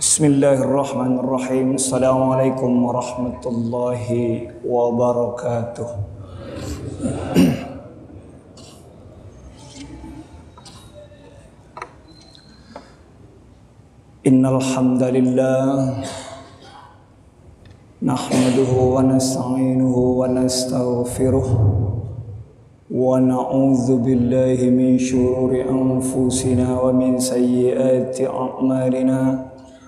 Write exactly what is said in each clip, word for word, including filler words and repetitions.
Bismillahirrahmanirrahim. Assalamualaikum warahmatullahi wabarakatuh. Innal hamdalillah nahmaduhu wa nasta'inuhu wa nastaghfiruh wa na'udzu billahi min shururi anfusina wa min sayyiati a'malina.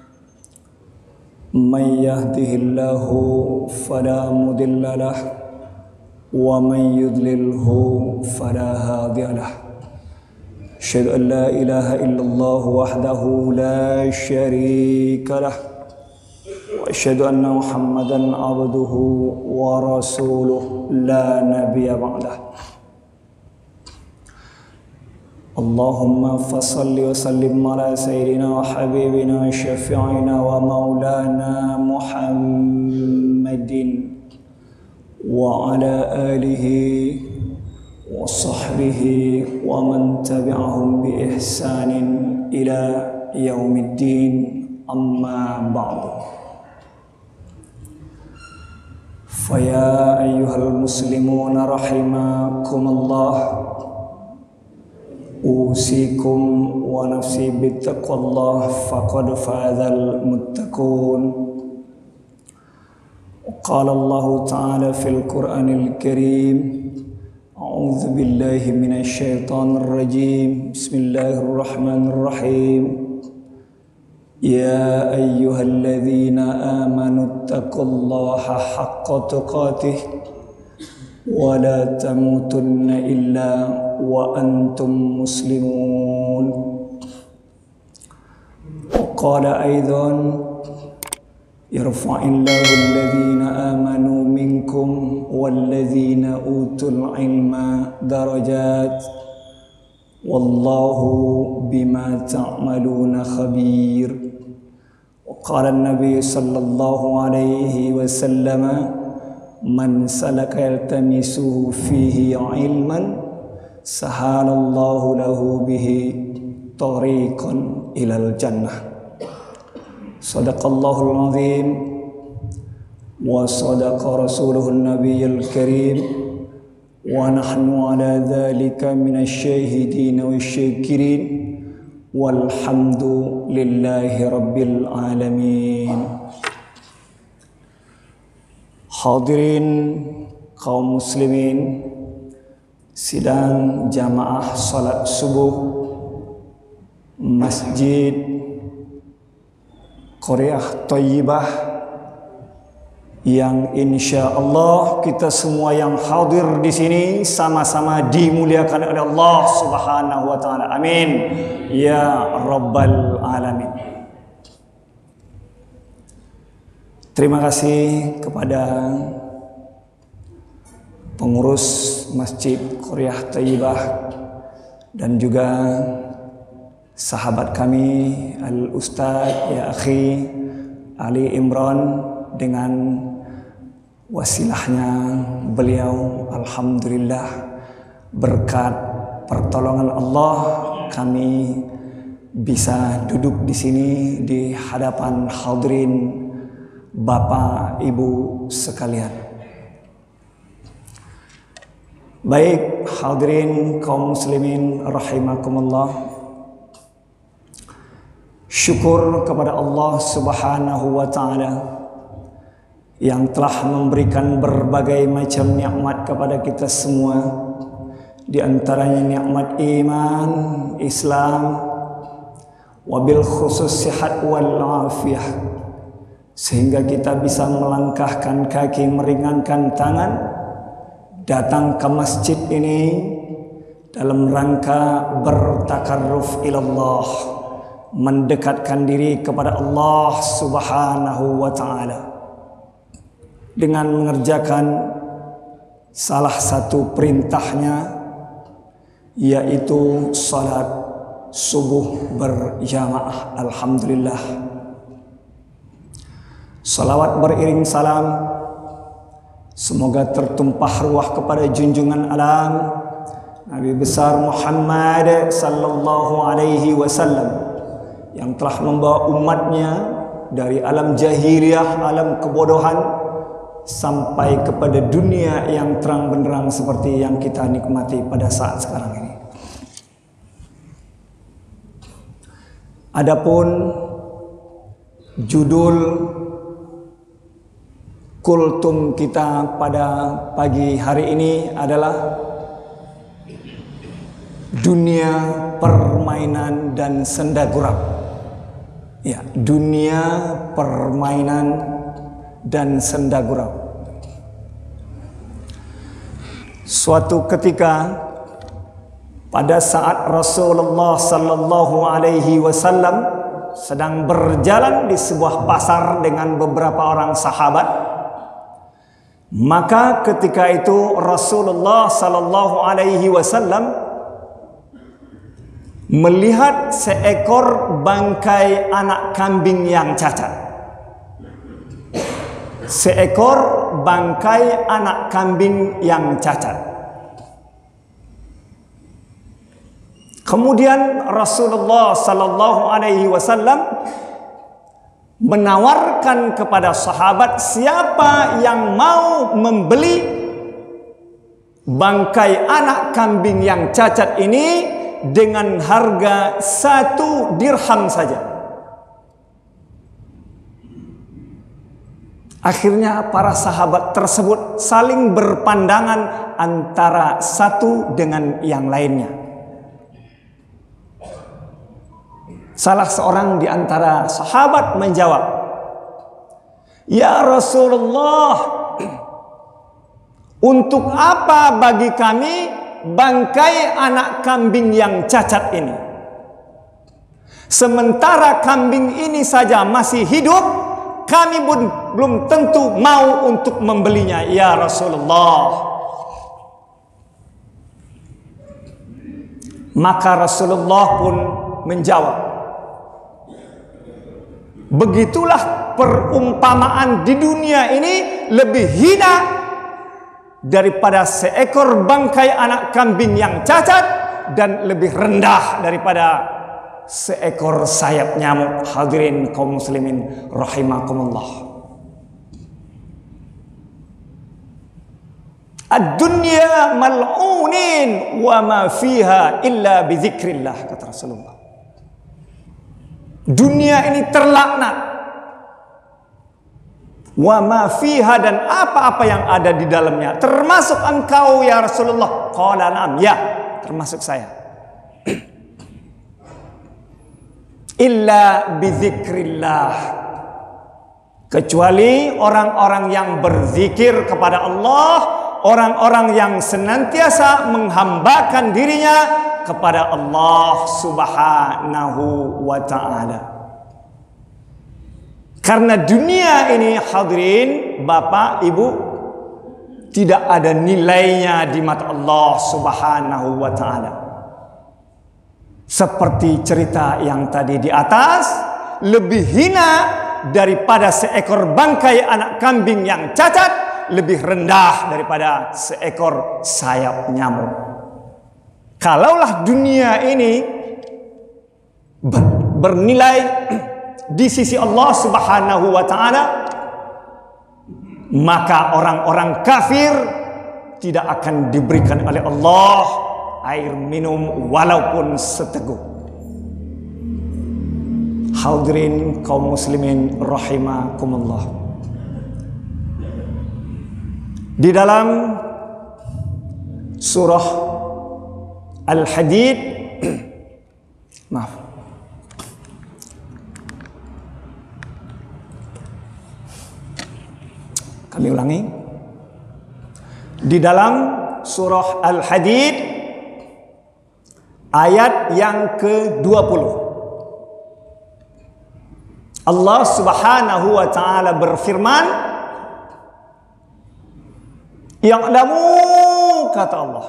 Man yahdihillahu fala mudilla lah wa man yudlilhu fala hadiya lah. Asyhadu an la ilaha illallah wahdahu la syarika lah wa asyhadu anna Muhammadan abduhu wa rasuluh la nabiyya ba'dah. Allahumma fasalli wa sallim ala sayyidina wa habibina syafi'ina wa maulana Muhammadin wa ala alihi wa sahbihi wa man tabi'ahum bi ihsanin ila yaumiddin, amma ba'du. Faya ayyuhal muslimuna rahimakumullah, usikum wa nafsi bittaqwallah faqad fazal muttaqun. Qala Allah Ta'ala fil Qur'anil Karim, a'udzu billahi minasy syaithanir rajim. Bismillahirrahmanirrahim. Ya ayyuhalladzina amanu taqullaha haqqa tuqatih wa la tamutunna illa wa antum muslimun. Qala aidan yarfa'illahu alladhina amanu minkum walladhina utul ilma darajat wallahu bima ta'maluna khabir. Qala an-nabiy sallallahu alaihi wasallam, man salaka yaltamisu fihi ilman sahalallahu lahu bihi tariqan ilal jannah. Sadaqallahul azim wa sadaqa rasuluhun nabiyyul karim wa nahnu ala dhalika minasy syahidin wasyakirin walhamdulillahi rabbil alamin. Hadirin kaum muslimin, sidang jamaah salat subuh Masjid Qaryah Thayyibah yang insya Allah kita semua yang hadir di sini sama-sama dimuliakan oleh Allah Subhanahu wa taala. Amin ya rabbal alamin. Terima kasih kepada pengurus Masjid Qaryah Thayyibah dan juga sahabat kami Al-Ustaz ya akhi Ali Imran, dengan wasilahnya beliau alhamdulillah berkat pertolongan Allah kami bisa duduk di sini di hadapan hadirin Bapak Ibu sekalian. Baik hadirin kaum muslimin rahimakumullah, syukur kepada Allah Subhanahu wa taala yang telah memberikan berbagai macam nikmat kepada kita semua, di antaranya nikmat iman, Islam, wabil khusus sihat wal afiyah, sehingga kita bisa melangkahkan kaki, meringankan tangan, datang ke masjid ini dalam rangka bertakarruf ilallah, mendekatkan diri kepada Allah Subhanahu wa taala dengan mengerjakan salah satu perintahnya, yaitu salat subuh berjamaah. Alhamdulillah. Salawat beriring salam semoga tertumpah ruah kepada junjungan alam Nabi besar Muhammad sallallahu alaihi wasallam yang telah membawa umatnya dari alam jahiliyah, alam kebodohan, sampai kepada dunia yang terang benderang seperti yang kita nikmati pada saat sekarang ini. Adapun judul kultum kita pada pagi hari ini adalah dunia permainan dan senda gurau. Ya, dunia permainan dan senda gurau. Suatu ketika pada saat Rasulullah sallallahu alaihi wasallam sedang berjalan di sebuah pasar dengan beberapa orang sahabat, maka ketika itu Rasulullah sallallahu alaihi wasallam melihat seekor bangkai anak kambing yang cacat. Seekor bangkai anak kambing yang cacat. Kemudian Rasulullah sallallahu alaihi wasallam menawarkan kepada sahabat, siapa yang mau membeli bangkai anak kambing yang cacat ini dengan harga satu dirham saja. Akhirnya para sahabat tersebut saling berpandangan antara satu dengan yang lainnya. Salah seorang di antara sahabat menjawab, "Ya Rasulullah, untuk apa bagi kami bangkai anak kambing yang cacat ini? Sementara kambing ini saja masih hidup, kami pun belum tentu mau untuk membelinya, ya Rasulullah." Maka Rasulullah pun menjawab, "Begitulah perumpamaan di dunia ini lebih hina daripada seekor bangkai anak kambing yang cacat dan lebih rendah daripada seekor sayap nyamuk." Hadirin kaum muslimin rahimakumullah. Ad-dunya mal'unin wa ma fiha illa bi dzikrillah, kata Rasulullah. Dunia ini terlaknat. Wa ma fiha, dan apa-apa yang ada di dalamnya, termasuk engkau ya Rasulullah. Qala na'am, ya, termasuk saya. Illa bizikrillah, kecuali orang-orang yang berzikir kepada Allah, orang-orang yang senantiasa menghambakan dirinya kepada Allah subhanahu wa ta'ala. Karena dunia ini, hadirin, bapak, ibu, tidak ada nilainya di mata Allah subhanahu wa ta'ala. Seperti cerita yang tadi di atas, lebih hina daripada seekor bangkai anak kambing yang cacat, lebih rendah daripada seekor sayap nyamuk. Kalaulah dunia ini bernilai di sisi Allah subhanahu wa ta'ala, maka orang-orang kafir tidak akan diberikan oleh Allah air minum walaupun seteguk. Hadirin kaum muslimin rahimakumullah. Di dalam surah Al-Hadid, maaf, kami ulangi. Di dalam surah Al-Hadid ayat yang ke dua puluh, Allah subhanahu wa ta'ala berfirman, "Ya'lamu," kata Allah,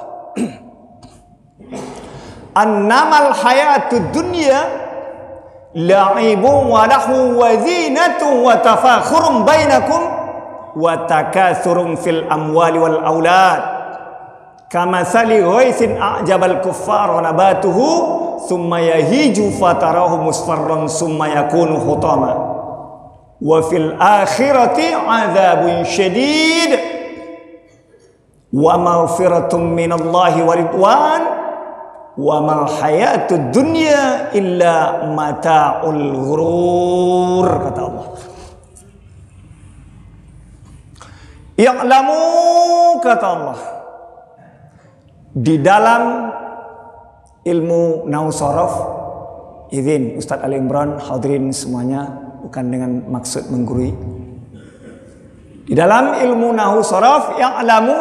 "annamal hayatud dunya la'ibun wa lahu wa zinatun wa tafakhurun bainakum wa takatsurun fil amwali wal aulad kamathali ghaisin a'jabal kuffara nabatuhu thumma yahiju fatarahu musfarran thumma yakunu hutama wa fil akhirati adzabun syadid wa maghfiratum minallahi wa ridwan wa mal hayatud dunya illa mata'ul ghurur, kata Allah. Ya'lamu, kata Allah, di dalam ilmu nahwu sharaf, izin Ustadz Ali Imran, hadirin semuanya, bukan dengan maksud menggurui. Di dalam ilmu nahwu sharaf, ya'lamu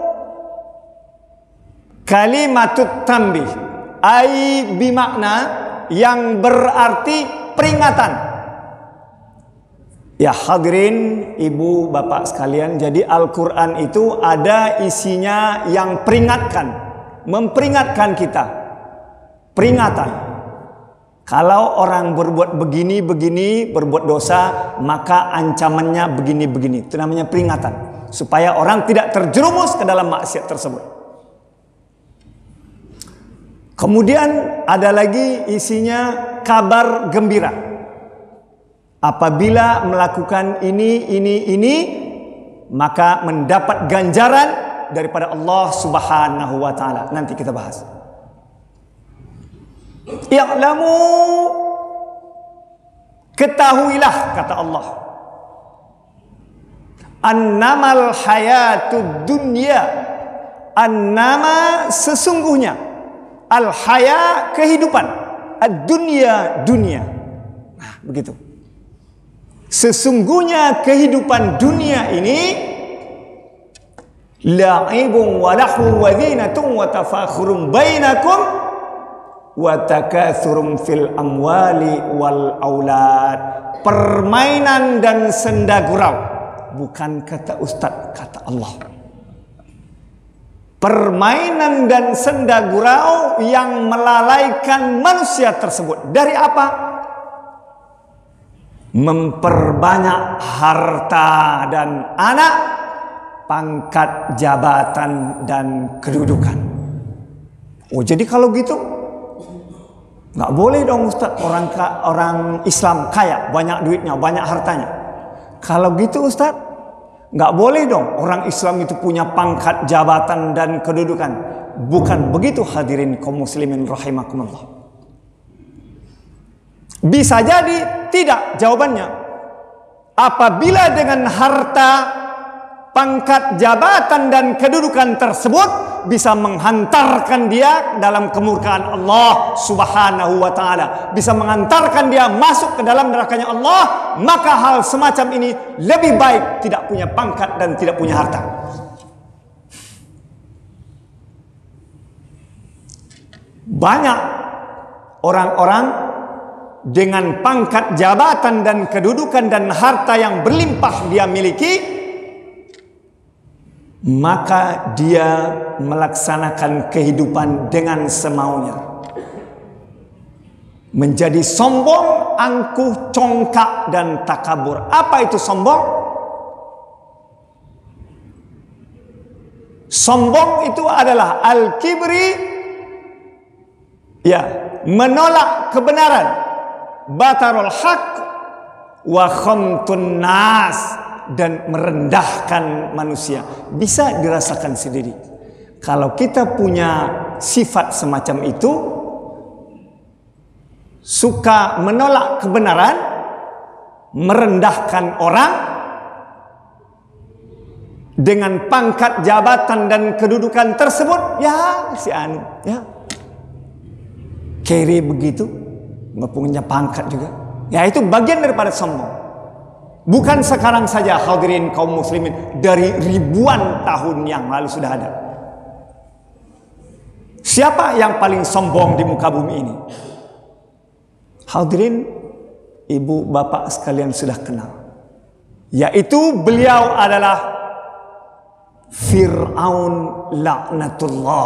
kalimatut tanbih, ai bimakna, yang berarti peringatan. Ya hadirin ibu bapak sekalian, jadi Al-Quran itu ada isinya yang peringatkan, memperingatkan kita. Peringatan. Kalau orang berbuat begini-begini, berbuat dosa, maka ancamannya begini-begini. Itu namanya peringatan. Supaya orang tidak terjerumus ke dalam maksiat tersebut. Kemudian ada lagi isinya kabar gembira. Apabila melakukan ini, ini, ini, maka mendapat ganjaran daripada Allah Subhanahu wa Ta'ala. Nanti kita bahas. Ya'lamu, ketahuilah, kata Allah, annamal hayatud dunya, annama sesungguhnya, al haya kehidupan, ad dunya dunia. Nah, begitu. Sesungguhnya kehidupan dunia ini la'ibun wa lahu wa zinatun wa tafakhurum bainakum wa takatsurum fil amwali wal aulad. Permainan dan senda gurau. Bukan kata Ustaz, kata Allah. Permainan dan senda gurau yang melalaikan manusia tersebut. Dari apa? Memperbanyak harta dan anak, pangkat jabatan dan kedudukan. Oh, jadi kalau gitu nggak boleh dong Ustaz, orang orang Islam kaya, banyak duitnya, banyak hartanya. Kalau gitu Ustaz, nggak boleh dong orang Islam itu punya pangkat jabatan dan kedudukan. Bukan begitu hadirin kaum muslimin rahimakumullah. Bisa jadi tidak jawabannya. Apabila dengan harta, pangkat jabatan dan kedudukan tersebut bisa menghantarkan dia dalam kemurkaan Allah Subhanahu wa Ta'ala, bisa mengantarkan dia masuk ke dalam nerakanya Allah, maka hal semacam ini lebih baik tidak punya pangkat dan tidak punya harta. Banyak orang-orang dengan pangkat jabatan dan kedudukan dan harta yang berlimpah dia miliki, maka dia melaksanakan kehidupan dengan semaunya. Menjadi sombong, angkuh, congkak, dan takabur. Apa itu sombong? Sombong itu adalah al-kibri, ya, menolak kebenaran, batarul haq wa khamtun nas, dan merendahkan manusia. Bisa dirasakan sendiri. Kalau kita punya sifat semacam itu, suka menolak kebenaran, merendahkan orang, dengan pangkat jabatan dan kedudukan tersebut, ya si anu, ya kere begitu, mempunyai pangkat juga. Ya itu bagian daripada sombong. Bukan sekarang saja hadirin kaum muslimin, dari ribuan tahun yang lalu sudah ada. Siapa yang paling sombong di muka bumi ini? Hadirin ibu bapak sekalian sudah kenal. Yaitu beliau adalah Fir'aun laknatullah.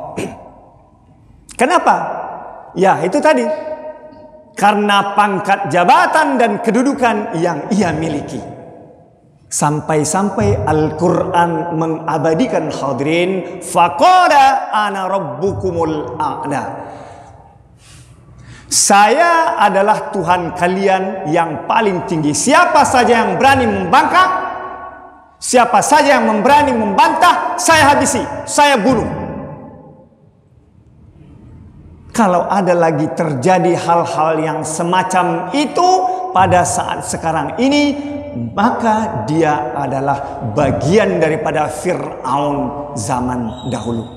Kenapa? Ya itu tadi, karena pangkat jabatan dan kedudukan yang ia miliki. Sampai-sampai Al-Quran mengabadikan hadirin, faqala ana rabbukumul a'la. Saya adalah Tuhan kalian yang paling tinggi. Siapa saja yang berani membangkang, siapa saja yang berani membantah, saya habisi, saya bunuh. Kalau ada lagi terjadi hal-hal yang semacam itu pada saat sekarang ini, maka dia adalah bagian daripada Fir'aun zaman dahulu.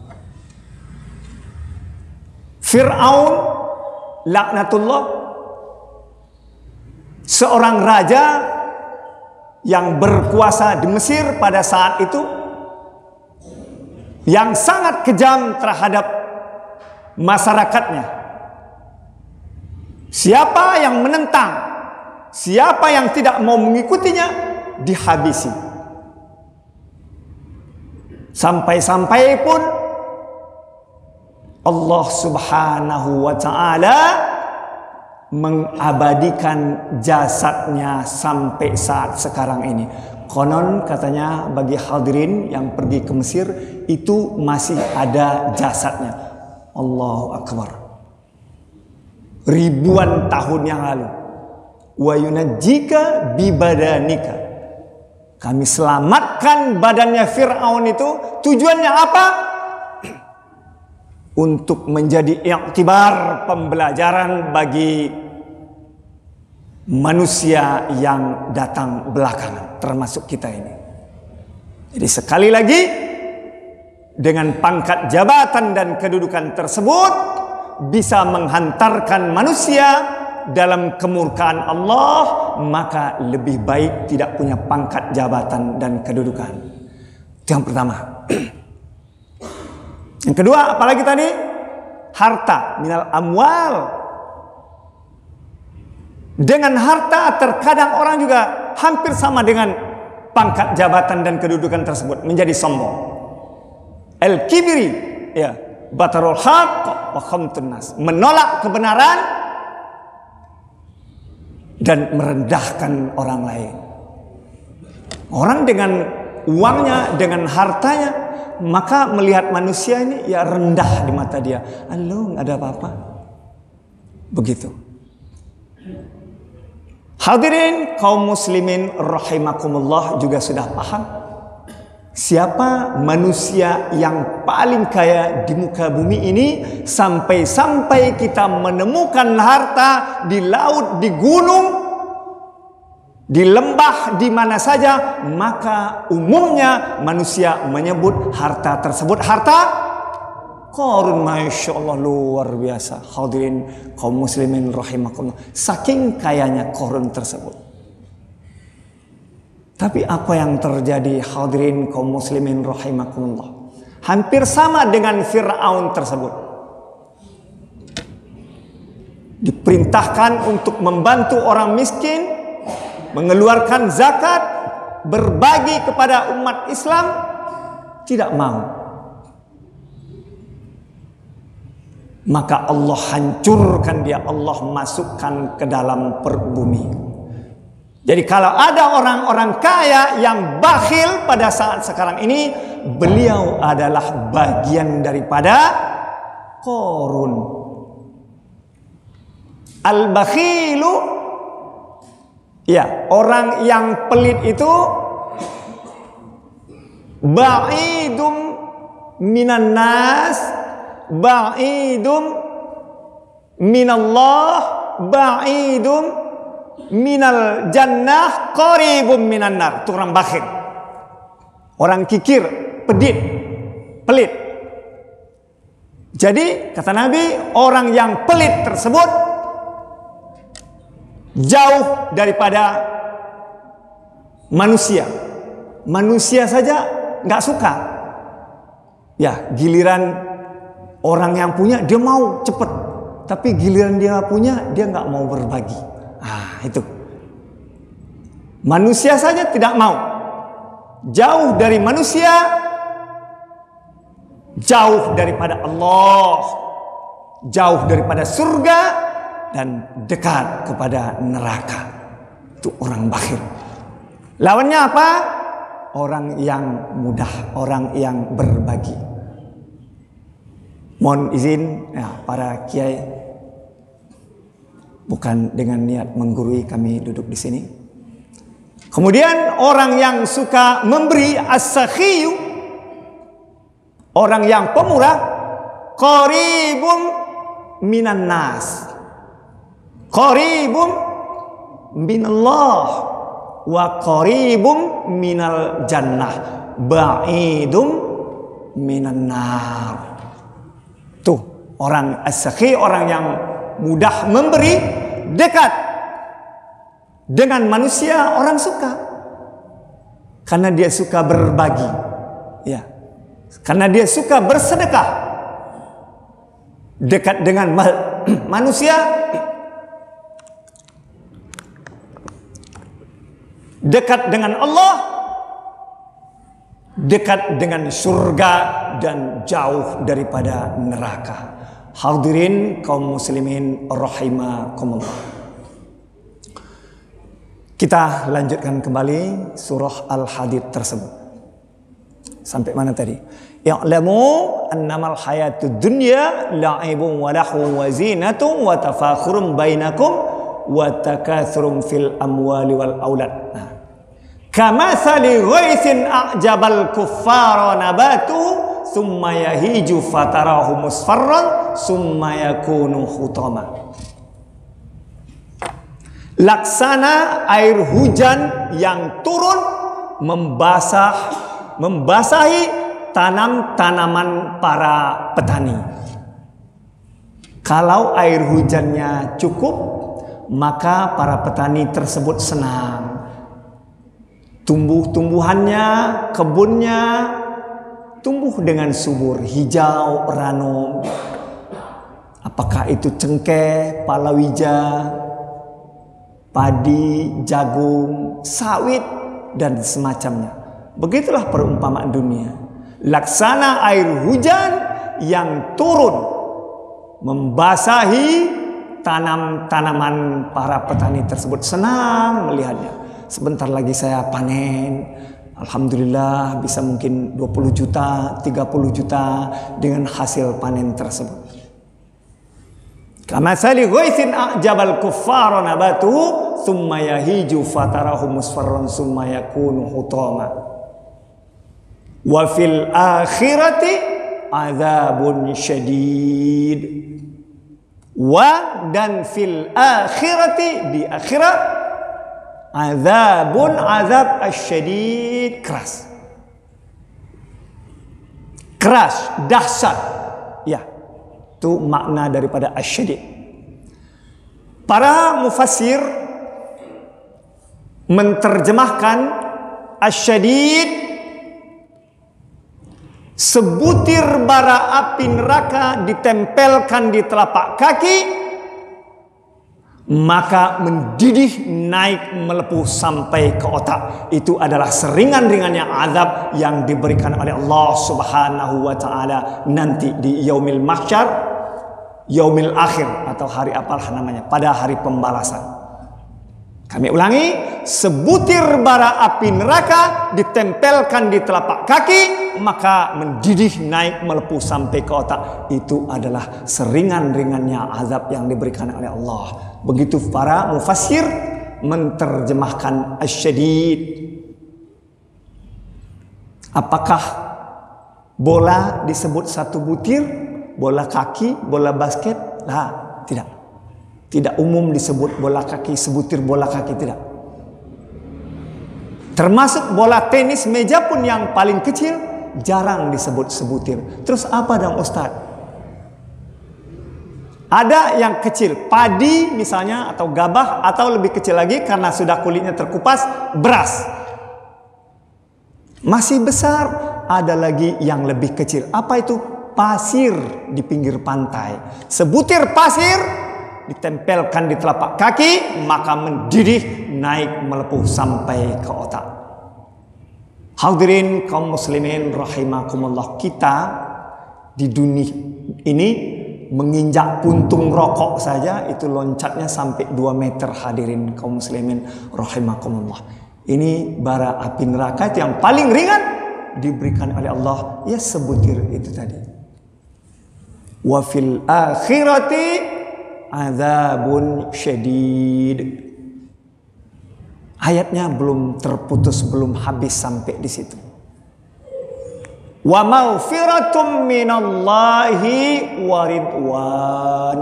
Fir'aun laknatullah, seorang raja yang berkuasa di Mesir pada saat itu, yang sangat kejam terhadap masyarakatnya. Siapa yang menentang, siapa yang tidak mau mengikutinya, dihabisi. Sampai-sampai pun Allah Subhanahu wa ta'ala mengabadikan jasadnya sampai saat sekarang ini. Konon katanya bagi hadirin yang pergi ke Mesir itu masih ada jasadnya. Allahu Akbar. Ribuan tahun yang lalu. Wa yunajjika bibadanika. Kami selamatkan badannya Fir'aun itu. Tujuannya apa? Untuk menjadi iktibar, pembelajaran bagi manusia yang datang belakangan, termasuk kita ini. Jadi sekali lagi, dengan pangkat jabatan dan kedudukan tersebut bisa menghantarkan manusia dalam kemurkaan Allah, maka lebih baik tidak punya pangkat jabatan dan kedudukan. Itu yang pertama. Yang kedua, apalagi tadi? Harta, minal amwal. Dengan harta terkadang orang juga hampir sama dengan pangkat jabatan dan kedudukan tersebut, menjadi sombong. Al-kibri, ya, batarul haqq wa khamtun nas, menolak kebenaran dan merendahkan orang lain. Orang dengan uangnya, dengan hartanya, maka melihat manusia ini ya rendah di mata dia. Halo, nggak ada apa-apa. Begitu. Hadirin kaum muslimin rahimakumullah juga sudah paham siapa manusia yang paling kaya di muka bumi ini, sampai-sampai kita menemukan harta di laut, di gunung, di lembah, di mana saja, maka umumnya manusia menyebut harta tersebut harta Qarun. Masya Allah, luar biasa. Hadirin kaum muslimin rahimakumullah, saking kayanya Qarun tersebut. Tapi apa yang terjadi hadirin kaum muslimin rahimakumullah? Hampir sama dengan Fir'aun tersebut. Diperintahkan untuk membantu orang miskin, mengeluarkan zakat, berbagi kepada umat Islam, tidak mau. Maka Allah hancurkan dia, Allah masukkan ke dalam perut bumi. Jadi kalau ada orang-orang kaya yang bakhil pada saat sekarang ini, beliau adalah bagian daripada Qarun. Al-bakhilu, ya, orang yang pelit itu ba'idum minan nas, ba'idum minallah, ba'idum minal jannah, qaribum minan nar. Itu orang bakhil, orang kikir, pedit, pelit. Jadi kata Nabi, orang yang pelit tersebut jauh daripada manusia. Manusia saja nggak suka. Ya, giliran orang yang punya dia mau cepet, tapi giliran dia punya dia nggak mau berbagi. Ah, itu. Manusia saja tidak mau. Jauh dari manusia, jauh daripada Allah, jauh daripada surga, dan dekat kepada neraka. Itu orang bakhil. Lawannya apa? Orang yang mudah, orang yang berbagi. Mohon izin ya, para kiai, bukan dengan niat menggurui kami duduk di sini. Kemudian orang yang suka memberi, as-sakhiyu, orang yang pemurah, qaribum minan nas, qaribum minallah, wa qaribum minal jannah, ba'idum minan nar. Tuh, orang as-sakhi, orang yang mudah memberi, dekat dengan manusia, orang suka karena dia suka berbagi, ya, karena dia suka bersedekah. Dekat dengan ma manusia, dekat dengan Allah, dekat dengan surga, dan jauh daripada neraka. Hadirin kaum muslimin rahimakumullah. Kita lanjutkan kembali surah Al-Hadid tersebut. Sampai mana tadi? Ya'lamu annamal hayatud dunya la'ibun wa lahu wa zinatun wa tafakhurun bainakum wa takathurun fil amwali wal aulad. Nah. Kamathali ghaithin a'jabal kuffara nabatuhu thumma yahiju fatarahu musfarran thumma yakunu hutama. Laksana air hujan yang turun membasah membasahi tanam-tanaman para petani. Kalau air hujannya cukup, maka para petani tersebut senang. Tumbuh-tumbuhannya, kebunnya tumbuh dengan subur, hijau, ranum. Apakah itu cengkeh, palawija, padi, jagung, sawit, dan semacamnya. Begitulah perumpamaan dunia. Laksana air hujan yang turun membasahi tanam-tanaman para petani tersebut. Senang melihatnya. Sebentar lagi saya panen. Alhamdulillah bisa mungkin dua puluh juta, tiga puluh juta dengan hasil panen tersebut. Kamathali ghaithin a'jabal kuffara nabatuhu thumma yahiju fatarahu musfarran thumma yakunu hutama. Wa fil akhirati adzabun syadid. Wa dan fil akhirati, di akhirat, adzabun, azab asyadid, keras. Keras, dahsyat. Ya. Itu makna daripada asyadid. Para mufassir menterjemahkan asyadid, sebutir bara api neraka ditempelkan di telapak kaki, maka mendidih naik melepuh sampai ke otak. Itu adalah seringan-ringannya azab yang diberikan oleh Allah Subhanahu wa taala nanti di yaumil mahsyar, yaumil akhir, atau hari apalah namanya, pada hari pembalasan. Kami ulangi, sebutir bara api neraka ditempelkan di telapak kaki, maka mendidih naik melepuh sampai ke otak. Itu adalah seringan-ringannya azab yang diberikan oleh Allah. Begitu para mufassir menterjemahkan asyadid. Apakah bola disebut satu butir, bola kaki, bola basket? Nah, tidak. Tidak umum disebut bola kaki, sebutir bola kaki, tidak. Termasuk bola tenis meja pun yang paling kecil jarang disebut sebutir. Terus apa dong Ustaz? Ada yang kecil, padi misalnya, atau gabah, atau lebih kecil lagi karena sudah kulitnya terkupas, beras. Masih besar, ada lagi yang lebih kecil. Apa itu? Pasir di pinggir pantai. Sebutir pasir ditempelkan di telapak kaki, maka mendidih naik melepuh sampai ke otak. Hadirin kaum muslimin rahimakumullah, kita di dunia ini menginjak puntung rokok saja itu loncatnya sampai dua meter. Hadirin kaum muslimin rahimakumullah. Ini bara api neraka yang paling ringan diberikan oleh Allah, ya sebutir itu tadi. Wa fil akhirati adzabun syadid. Ayatnya belum terputus, belum habis sampai di situ. Wa maghfiratum minallahi wa ridwan.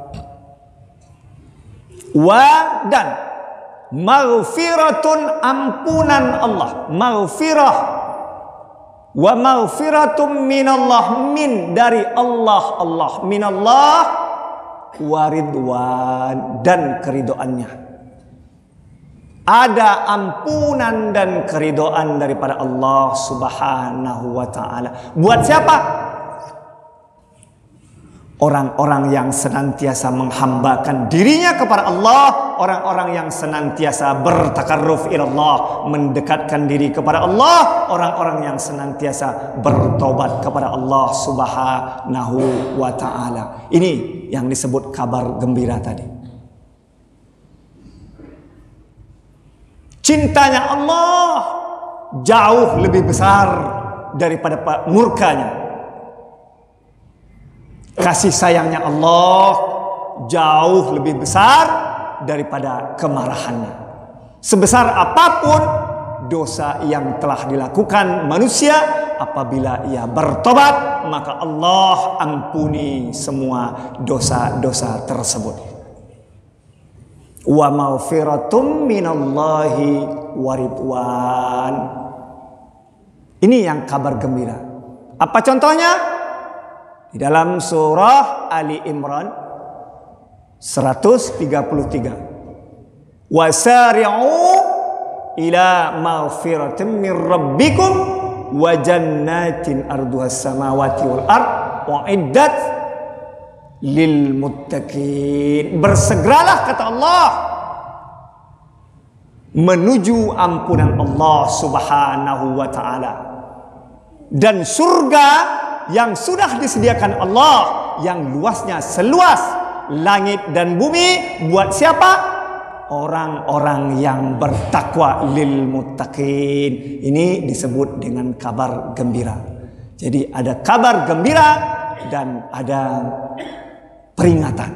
Wa dan maghfiratun ampunan Allah, maghfirah. Wa maghfiratum minallah, min dari Allah, Allah minallah, wa ridwan dan keridoannya. Ada ampunan dan keridoan daripada Allah Subhanahu wa ta'ala. Buat siapa? Orang-orang yang senantiasa menghambakan dirinya kepada Allah, orang-orang yang senantiasa bertakarruf ilallah, mendekatkan diri kepada Allah, orang-orang yang senantiasa bertobat kepada Allah Subhanahu wa ta'ala. Ini yang disebut kabar gembira tadi. Cintanya Allah jauh lebih besar daripada murkanya. Kasih sayangnya Allah jauh lebih besar daripada kemarahannya. Sebesar apapun dosa yang telah dilakukan manusia, apabila ia bertobat, maka Allah ampuni semua dosa-dosa tersebut. Wa maghfiratum minallahi wa ridwan. Ini yang kabar gembira. Apa contohnya? Di dalam surah Ali Imran seratus tiga puluh tiga. Wasari'u ila maghfiratin min rabbikum wa jannatin arduhas samawati wal ard wa iddat lil muttaqin. Bersegeralah, kata Allah, menuju ampunan Allah Subhanahu wa ta'ala, dan surga yang sudah disediakan Allah, yang luasnya seluas langit dan bumi. Buat siapa? Orang-orang yang bertakwa, lil muttaqin. Ini disebut dengan kabar gembira. Jadi ada kabar gembira dan ada peringatan.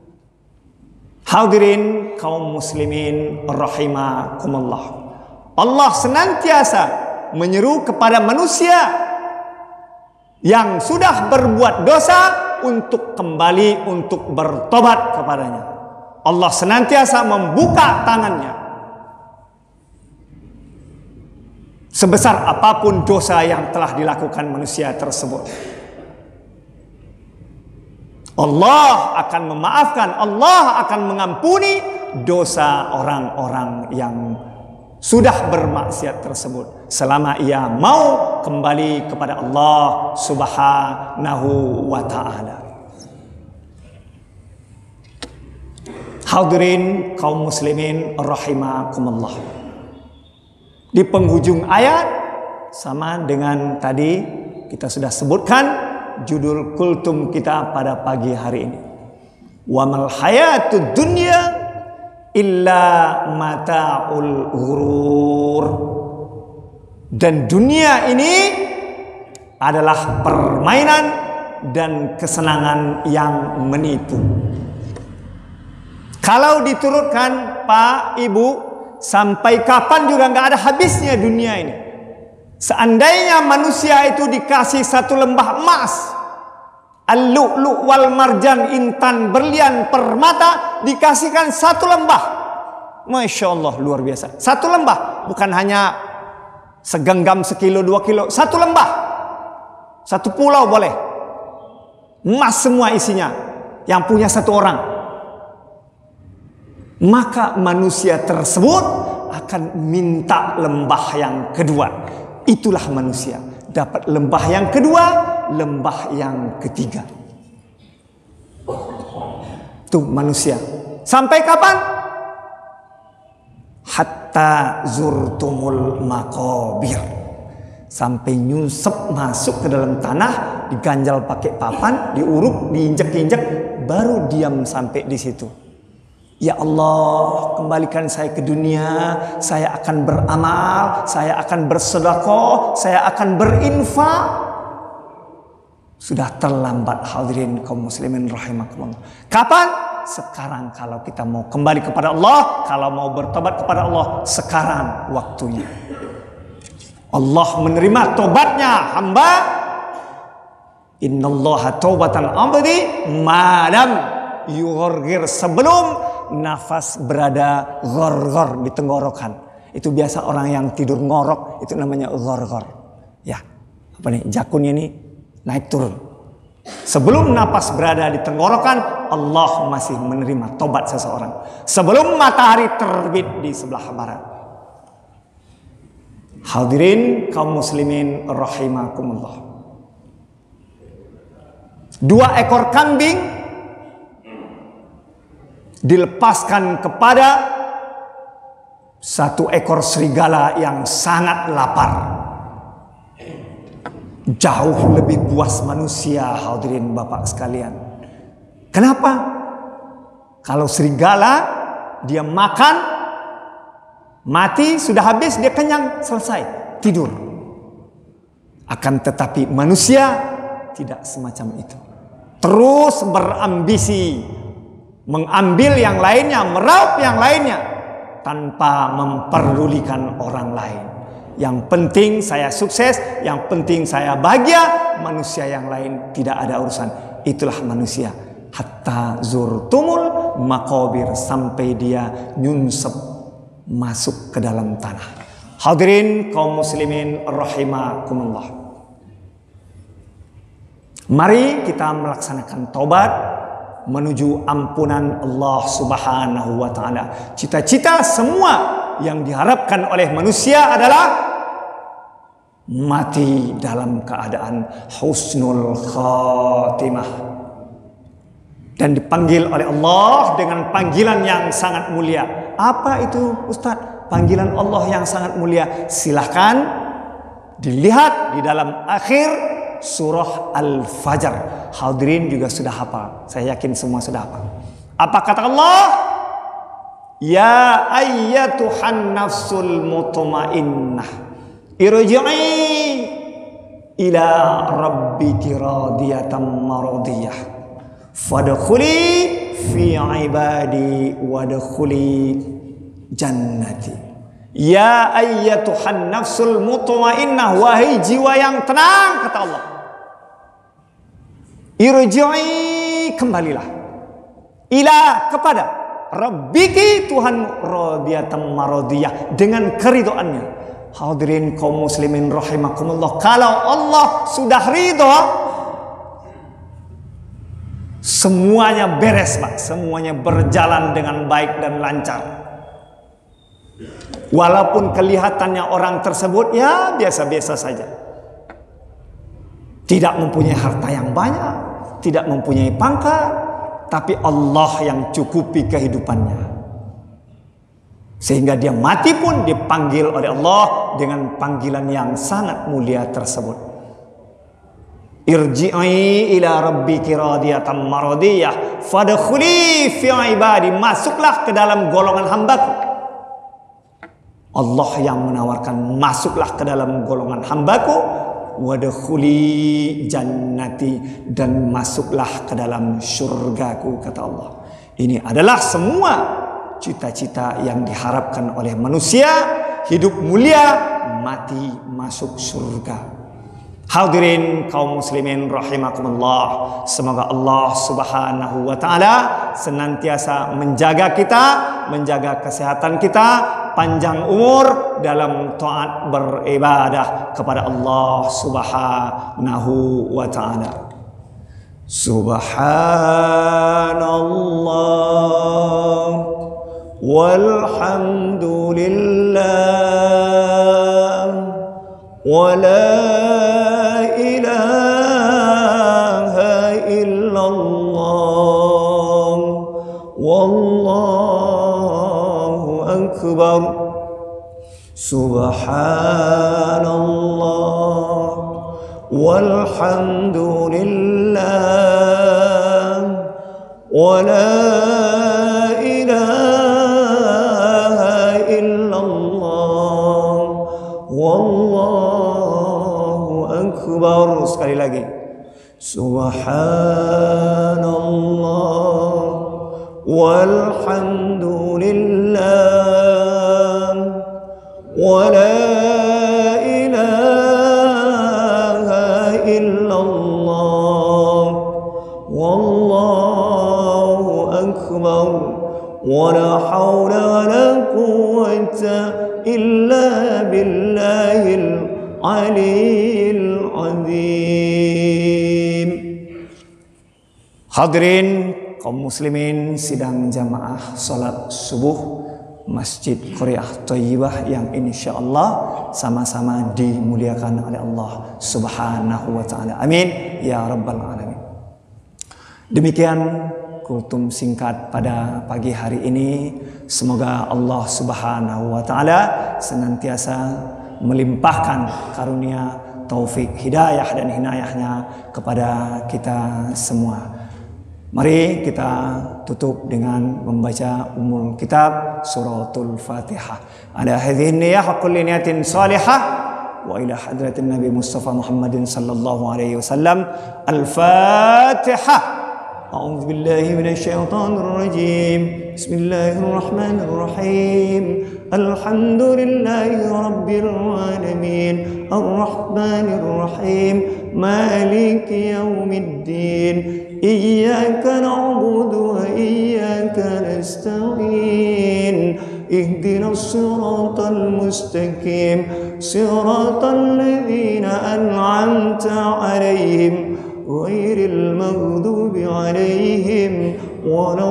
Hadirin kaum muslimin rahimakumullah. Allah senantiasa menyeru kepada manusia yang sudah berbuat dosa untuk kembali, untuk bertobat kepadanya. Allah senantiasa membuka tangannya. Sebesar apapun dosa yang telah dilakukan manusia tersebut, Allah akan memaafkan, Allah akan mengampuni dosa orang-orang yang sudah bermaksiat tersebut, selama ia mau kembali kepada Allah Subhanahu wa ta'ala. Hadirin kaum muslimin rahimakumullah. Di penghujung ayat, sama dengan tadi kita sudah sebutkan judul kultum kita pada pagi hari ini. Wa mal hayatud dunya illa mata'ul ghurur. Dan dunia ini adalah permainan dan kesenangan yang menipu. Kalau diturutkan Pak Ibu, sampai kapan juga nggak ada habisnya dunia ini. Seandainya manusia itu dikasih satu lembah emas, al-lu'lu' wal marjan, intan, berlian, permata, dikasihkan satu lembah, Masya Allah, luar biasa. Satu lembah, bukan hanya segenggam sekilo dua kilo, satu lembah, satu pulau boleh, emas semua isinya, yang punya satu orang. Maka manusia tersebut akan minta lembah yang kedua. Itulah manusia, dapat lembah yang kedua, lembah yang ketiga. Tuh manusia. Sampai kapan? Hatta zurtumul maqabir. Sampai nyusep masuk ke dalam tanah, diganjal pakai papan, diuruk, diinjek-injek, baru diam sampai di situ. Ya Allah, kembalikan saya ke dunia, saya akan beramal, saya akan bersedekah, saya akan berinfak. Sudah terlambat, hadirin kaum muslimin rahimakumullah. Kapan? sekarang kalau kita mau kembali kepada Allah, kalau mau bertobat kepada Allah, sekarang waktunya. Allah menerima tobatnya hamba. Innallaha taubatan abdi malam yughargir, sebelum nafas berada gor-gor di tenggorokan. Itu biasa orang yang tidur ngorok, itu namanya gor-gor. Ya, apa nih, jakunnya ini naik turun. Sebelum napas berada di tenggorokan, Allah masih menerima tobat seseorang. Sebelum matahari terbit di sebelah barat. Hadirin kaum muslimin rahimakumullah. Dua ekor kambing dilepaskan kepada satu ekor serigala yang sangat lapar. Jauh lebih puas manusia, hadirin bapak sekalian. Kenapa? Kalau serigala dia makan, mati, sudah habis, dia kenyang, selesai, tidur. Akan tetapi manusia tidak semacam itu. Terus berambisi, mengambil yang lainnya, meraup yang lainnya, tanpa memperdulikan orang lain. Yang penting saya sukses, yang penting saya bahagia, manusia yang lain tidak ada urusan. Itulah manusia. Hatta zurtumul maqabir, sampai dia nyunsep masuk ke dalam tanah. Hadirin kaum muslimin rahimakumullah. Mari kita melaksanakan taubat menuju ampunan Allah Subhanahu wa taala. Cita-cita semua yang diharapkan oleh manusia adalah mati dalam keadaan husnul khatimah. Dan dipanggil oleh Allah dengan panggilan yang sangat mulia. Apa itu Ustadz? Panggilan Allah yang sangat mulia. Silahkan dilihat di dalam akhir surah Al-Fajr. Hadirin juga sudah hafal. Saya yakin semua sudah hafal. Apa kata Allah? Ya ayyatuhan nafsul mutmainnah, irji'i ila rabbiki radiyatan maradiyah, fadkhuli fi ibadi wadkhuli jannati. Ya ayyatuhan nafsul mutmainnah, wahai jiwa yang tenang, kata Allah. Irji'i, kembalilah. Ila, kepada Rabbiki, Tuhan radiyatan maradiyah, dengan keridoannya. Hadirin kaum muslimin rahimakumullah, kalau Allah sudah ridho, semuanya beres Pak, semuanya berjalan dengan baik dan lancar. Walaupun kelihatannya orang tersebut ya biasa-biasa saja, tidak mempunyai harta yang banyak, tidak mempunyai pangkat, tapi Allah yang cukupi kehidupannya, sehingga dia mati pun dipanggil oleh Allah dengan panggilan yang sangat mulia tersebut. Irji'i ila rabbiki radiyatan maradiyah, fadkhuli fi ibadi, masuklah ke dalam golongan hambaku. Allah yang menawarkan, masuklah ke dalam golongan hambaku, wadkhuli jannati, dan masuklah ke dalam surgaku, kata Allah. Ini adalah semua cita-cita yang diharapkan oleh manusia, hidup mulia, mati masuk surga. Hadirin kaum muslimin rahimakumullah, semoga Allah Subhanahu wa taala senantiasa menjaga kita, menjaga kesehatan kita, panjang umur dalam taat beribadah kepada Allah Subhanahu wa taala. Subhanallah walhamdulillah wa la ilaha illallah wallahu akbar. Subhanallah walhamdulillah wa la ilaha illallah wallahu akbar. Sekali lagi, subhanallah walhamdulillah wa la ilaha illallah wallahu akbar wa la hawla wa la quwwata illa billahil aliyil azim. Hadirin kaum muslimin sidang jamaah salat subuh Masjid Qaryah Thayyibah yang insyaallah sama-sama dimuliakan oleh Allah Subhanahu wa taala. Amin ya rabbal alamin. Demikian kultum singkat pada pagi hari ini. Semoga Allah Subhanahu wa taala senantiasa melimpahkan karunia, taufik, hidayah dan hinayahnya kepada kita semua. Mari kita tutup dengan membaca Ummul Kitab Suratul Fatihah. Ala hadhihi niyyah haqqul niyatin salihah wa ila hadratin Nabi Mustafa Muhammadin sallallahu alaihi wasallam. Al-Fatihah. أعوذ بالله من الشيطان الرجيم بسم الله الرحمن الرحيم الحمد لله رب العالمين الرحمن الرحيم مالك يوم الدين إياك نعبد وإياك نستعين اهدنا الصراط المستقيم صراط الذين أنعمت عليهم غير المغضوب عليهم ولا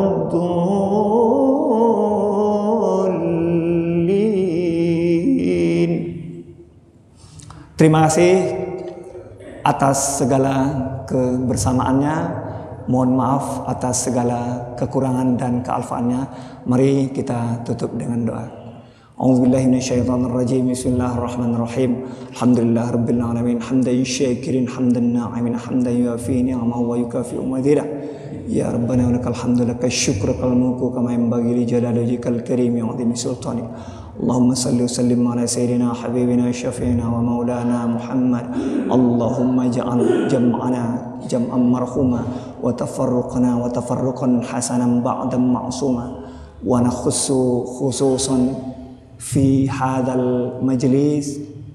الضالين. Terima kasih atas segala kebersamaannya. Mohon maaf atas segala kekurangan dan kealfaannya. Mari kita tutup dengan doa. A'udzubillahi minasyaitonir rajim. Bismillahirrahmanirrahim. Alhamdulillah rabbil alamin hamdan syakirin hamdan na'imin hamdan yuafi ni'amahu wa yukafi'u madhidah. Ya rabbana wa lakal hamdu lakal syukru kal mulku kama yanbaghi li jalali wajhikal karim wa 'azimi sultanik. Allahumma salli wa sallim ala sayyidina habibina syafi'ina wa maulana Muhammad. Allahumma ja'al jam'ana jam'an marhuma wa tafarruqana wa tafarruqan hasanan ba'dan ma'suma wa nakhussu khususan fi hadal majlis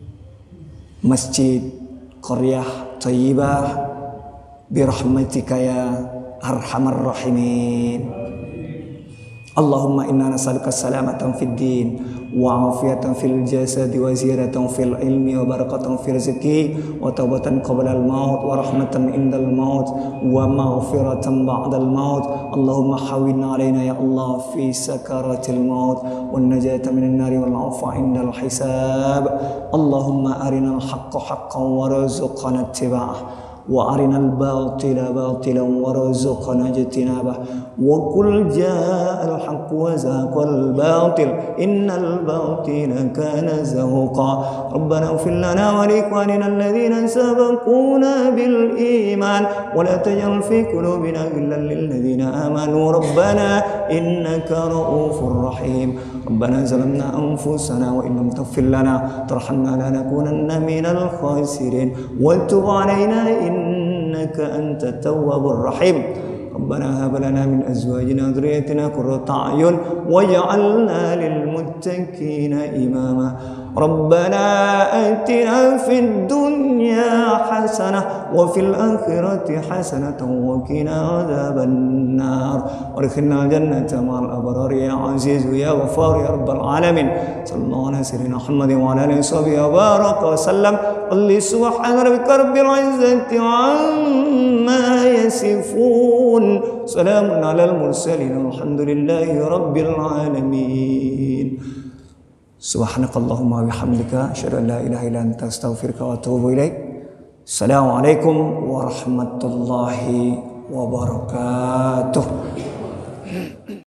Masjid Qaryah Thayyibah birahmatika ya arhamar rahimin. Allahumma inna nas'aluka salamatan fid din wa afiyatan fil jasad wa ziyadatan fil ilmi wa barakatan fil rizqi wa tawbatan qabla al maut wa rahmatan indal maut wa maghfiratan ba'dal maut. Allahumma hawwin alaina ya Allah fi sakaratil maut wan najata minan nari wal 'afwa indal hisab. Allahumma arinal haqqa haqqan warzuqna ittiba'ah wa arinal batila batilan warzuqna ijtinabah wa qul ja'al haqqu wa zaqal batil innal batila kana zahuqa. Rabbana ighfir lana wa li ikhwanina alladhina sabaquna bil iman wa la taj'al fi qulubina ghillan lil ladzina amanu rabbana innaka ra'ufur rahim. Rabbana zalamna anfusana wa in lam taghfir lana tarhamna lanakunanna minal khasirin wa tub 'alaina innaka antat tawwabur rahim. Rabbana hab lana min azwajina wa dhurriyyatina qurrata a'yun waj'alna lil muttaqina imama. Rabbana atina fid dunya hasanah wa fil akhirati hasanatan wa qina adzaban nar warkhilna jannata ma'al abrar ya aziz ya ghafar ya rabbal alamin. Sallallahu alaihi wasallam Muhammadin wa ala alihi washabihi wa baraka wa sallam. Alli subhana rabbika rabbil izzati amma yasifun. Salamun alal mursalin walhamdulillahi rabbil alamin. Subhanakallahumma wa bihamdika asyhadu an la ilaha illa anta astaghfiruka wa atubu ilaik. Assalamualaikum warahmatullahi wabarakatuh.